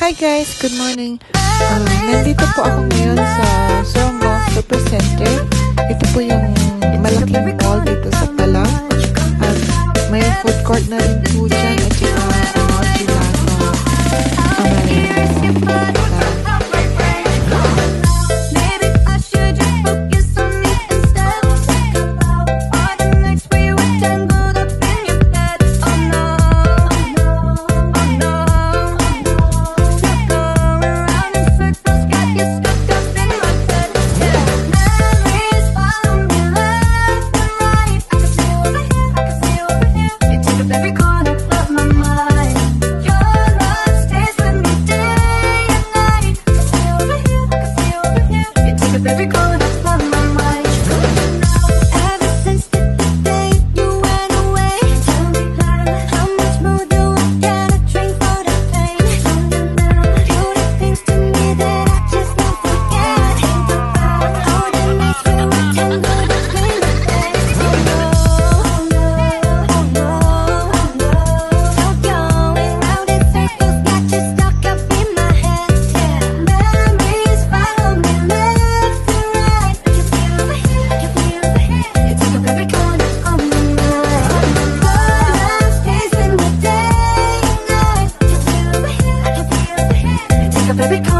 Hi guys, good morning. Nandito po ako ngayon sa Surangel Super Center. Ito po yung malaking mall dito sa Palau. At may food court na rin po dyan at saka gelato, Amarena Gelato. Baby,